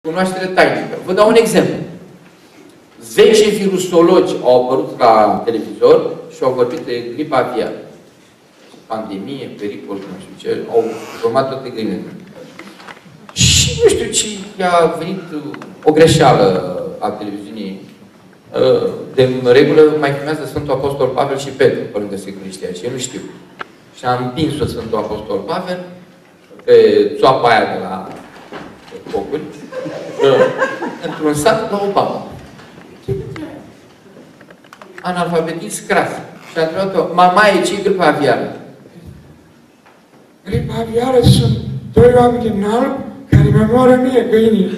Cunoaștere tainică. Vă dau un exemplu. 10 virusologi au apărut la televizor și au vorbit de gripa aviară. Pandemie, pericol, nu știu ce, au format toate gâinile. Și nu știu ce a venit o greșeală a televiziunii. De regulă mai filmează Sfântul Apostol Pavel și Petru, pe lângă securiștea, și eu nu știu. Și am împins-o Sfântul Apostol Pavel pe țoapa aia de la focuri, într-un sat la o babă. Analfabetist cras. Și a întrebat-o, mamaie, ce-i gripa aviară? Gripa aviară sunt 2 oameni din alb care mi moară mie găinii.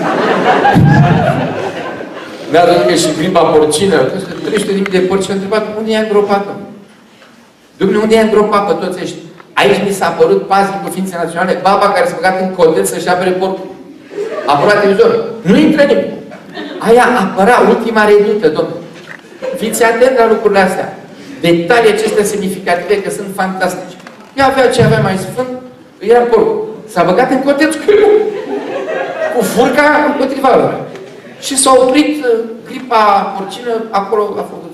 Mi-a dat că și gripa porcină, 300.000 de porci, a întrebat, unde e îngropată? Dumnezeu, unde e îngropată pe toți ăștia? Aici mi s-a apărut paznic cu ființe naționale, baba care s-a băgat în codeț să-și apere porcul. A apărat televizorul. Nu intră nimeni. Aia apăra, ultima redută, domnule. Fiți atent la lucrurile astea. Detalii acestea semnificative, că sunt fantastice. Ea avea ce avea mai sfânt, era porcul. S-a băgat în codeț cu furca împotriva lor. Și s-a oprit gripa porcină, acolo a făcut...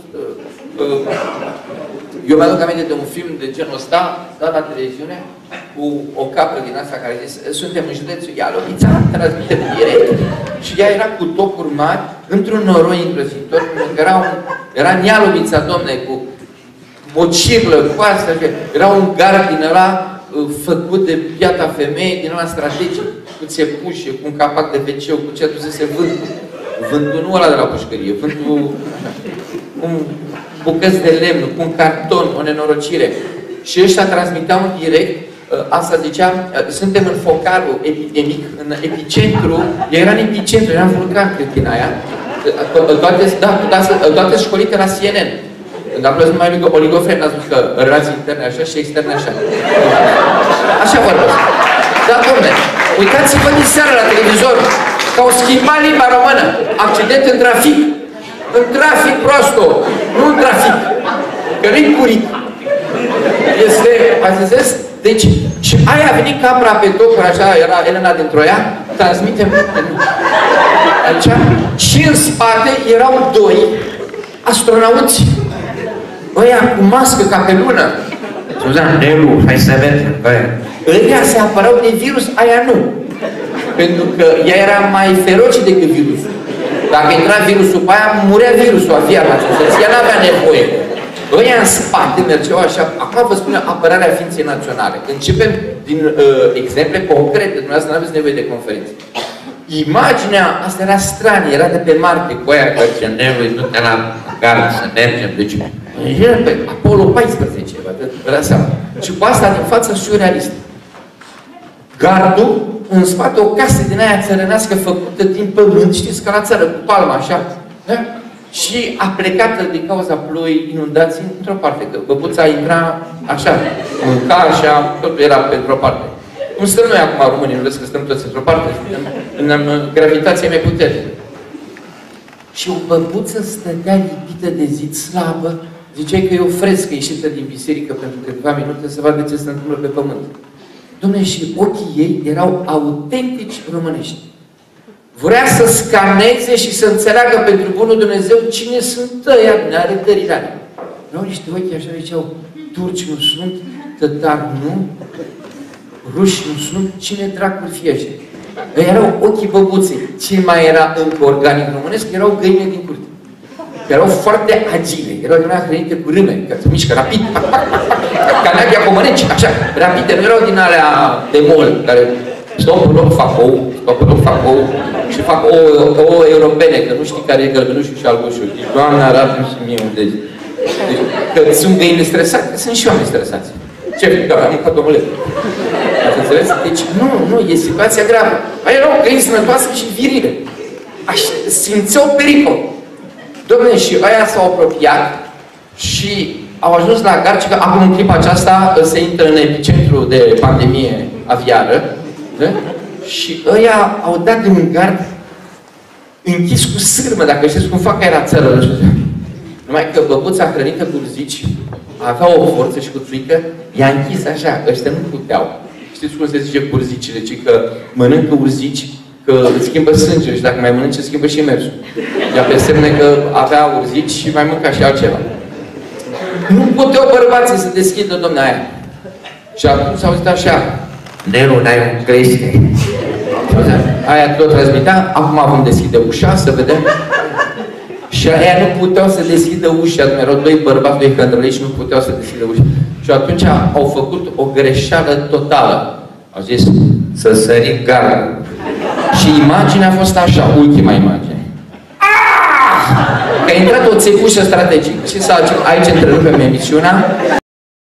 Eu mi-aduc aminte de un film de genul ăsta, dat la televiziune, cu o capră din asta care zis, suntem în județul Ialovița, transmitem direct, și ea era cu tocuri mari, într-un noroi îngrozitor, era în Ialovița, domne, cu mocirlă, coastă, era un gard din ăla făcut de piata femeie, din ăla strategic, cu țepușe, cu un capac de WC, cu ce adusese vântul. Vântul nu ăla de la pușcărie, vântul un bucăți de lemn, cu un carton, o nenorocire. Și ăștia transmiteau în direct, asta ziceam, suntem în focarul epidemic, în epicentru, era în epicentru, era în vulcan câtina aia, toate școlite la CNN. Când a plăzut numai oligofren, a spus că relații interne așa și externe așa. Așa vorbesc. Da, dom'le, uitați-vă din seara la televizor, că au schimbat limba română. Accident în trafic. În trafic, prosto. Nu în trafic. Că nu-i curic. Este, ați înțeles? Deci, și aia a venit capra pe tocuri, așa, era Elena din Troia, transmitem. Aici. Și în spate erau 2 astronauți. Ăia cu mască ca pe lună. Suzan, Nelu, hai să vedem. Ăia se apărau de virus, aia nu. Pentru că ea era mai feroce decât virusul. Dacă intra virusul pe aia, murea virusul aviară. Ea n-avea nevoie. Ăia în spate mergeau așa. Acum vă spun apărarea ființei naționale. Începem din exemple concrete. Dumneavoastră n-aveți nevoie de conferințe. Imaginea asta era stranie, era de pe Marte, cu aia că zice, Nelu, du-te la gard să mergem. Deci, era pe Apollo 14, vă dați seama. Și cu asta din față surrealistă. Gardul, în spate, o casă din aia țărănească făcută din pământ, știți, ca la țară, cu palma, așa. Da? Și a plecat din cauza ploii, inundații, într-o parte, că băbuța intra așa, mânca așa, totul era pentru o parte. Cum stăm noi acum, românii, nu vezi că stăm toți într-o parte, în gravitație mai puternică. Și o băbuță stătea lipită de zid, slabă, ziceai că e o frescă ieșită din biserică pentru câteva minute să vadă ce se întâmplă pe pământ. Dom'le, și ochii ei erau autentici românești. Vrea să scaneze și să înțeleagă pentru bunul Dumnezeu cine sunt ăia din arătările alea. Erau niște ochi așa, ziceau, turci nu sunt, tătari nu, ruși nu sunt, cine dracul fie așa. Erau ochii băbuței. Ce mai era încă organic românesc? Erau găine din curte. Erau foarte agile. Erau din alea hrănite cu râme, că se mișcă rapid. Ca neagia pomăneci, așa, rapide. Nu erau din alea de mol, care stau pe loc, fac ou, stau pe loc, fac ou și fac ouă europene, că nu știi care e gălbenușul și albușul. Deci, Doamne, arată-mi și mie unde. Deci, că sunt găini stresate, sunt și oameni stresați. Ce? Că am mâncat omulet. Ați înțeles? Deci, nu, e situația gravă. Aia erau găini sănătoase și virile. Așa, simțeau pericol. Dom'le, și aia s-au apropiat și au ajuns la gard, că acum în clipa aceasta se intră în epicentru de pandemie aviară, da? Și ăia au dat de un gard închis cu sârmă, dacă știți cum fac, era țără. Numai că băbuța hrănită cu urzici avea o forță și cu țuică, i-a închis așa, ăștia nu puteau. Știți cum se zice cu urzicile? Ci că mănâncă urzici, că că îți schimbă sânge și dacă mai mănânci, îți schimbă și mersul. Ea pe semne că avea urzici și mai mânca și altceva. Nu puteau bărbații să deschidă domnea aia. Și atunci s-au zis așa, Nelu, n-ai un crește. Aia tot transmitea, acum vom deschide ușa, să vedem. Și aia nu puteau să deschidă ușa, erau doi bărbați, doi hândrălei și nu puteau să deschidă ușa. Și atunci au făcut o greșeală totală. Au zis, să sărim gardul. Și imaginea a fost așa, ultima imagine. Că a intrat o țepușă strategică. Și aici întrerupem emisiunea.